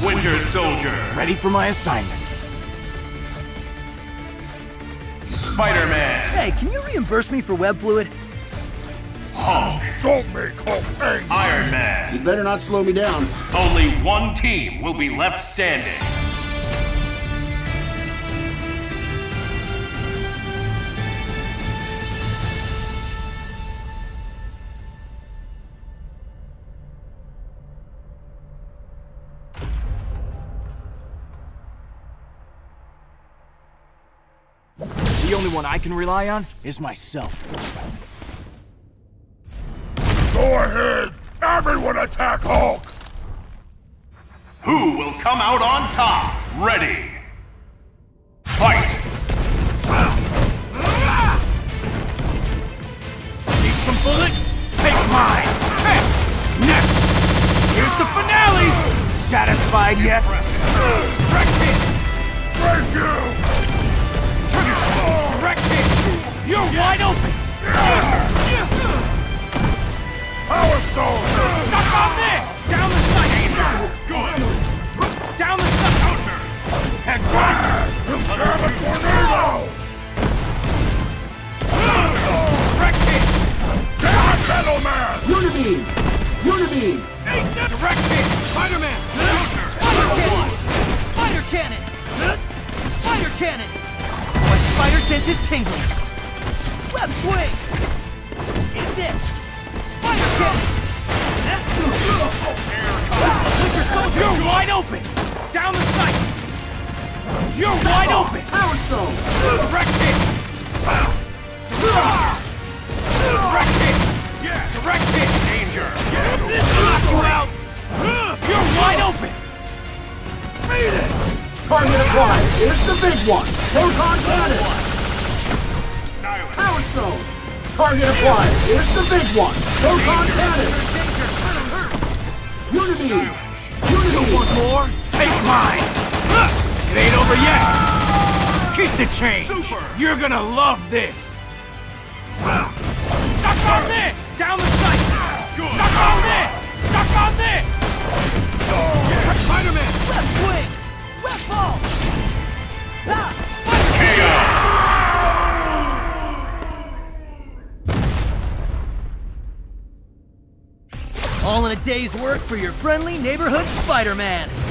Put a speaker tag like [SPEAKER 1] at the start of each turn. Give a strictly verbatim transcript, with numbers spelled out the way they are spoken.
[SPEAKER 1] Winter Soldier.
[SPEAKER 2] Ready for my assignment.
[SPEAKER 1] Spiderman.
[SPEAKER 3] Hey, can you reimburse me for web fluid?
[SPEAKER 1] Hulk.
[SPEAKER 4] Don't make Hulk angry.
[SPEAKER 1] Iron Man.
[SPEAKER 5] You better not slow me down.
[SPEAKER 1] Only one team will be left standing.
[SPEAKER 2] The only one I can rely on is myself.
[SPEAKER 4] Go ahead! Everyone attack Hulk!
[SPEAKER 1] Who will come out on top? Ready. Fight!
[SPEAKER 2] Need some bullets? Take mine! Hey! Next! Here's the finale! Satisfied yet? Direct hit!
[SPEAKER 4] Thank you!
[SPEAKER 2] Direct hit! You're wide open!
[SPEAKER 4] Power Stone!
[SPEAKER 2] Suck on this! Down the sight! Down the sight! Heads one!
[SPEAKER 4] Grab a tornado!
[SPEAKER 2] Direct hit!
[SPEAKER 4] Damn it, Metal Man!
[SPEAKER 5] Unibeam! Unibeam!
[SPEAKER 2] Direct hit! Spiderman!
[SPEAKER 3] Spider cannon! Spider cannon! My spider sense is tingling! Web swing! In this! Spider cannon!
[SPEAKER 2] Winter Soldier! You're wide open! Down the sights! You're wide open!
[SPEAKER 5] Power Stone!
[SPEAKER 2] Direct hit! Direct hit! Yeah! Direct hit!
[SPEAKER 1] Danger!
[SPEAKER 2] This will knock you out! You're wide open!
[SPEAKER 4] Beat it!
[SPEAKER 5] Target acquired. It's the big one. Proton cannon. Power Stone. Target acquired. It's the big one. Proton cannon. Unibeam. Unibeam.
[SPEAKER 2] Want more? Take mine! It ain't over yet! Keep the change!
[SPEAKER 1] Super.
[SPEAKER 2] You're gonna love this! Suck on this! Down the sight! Suck on this! Suck on this! Spider-Man!
[SPEAKER 3] Web swing! Web ball! Ah! Spider All in a day's work for your friendly neighborhood Spider-Man!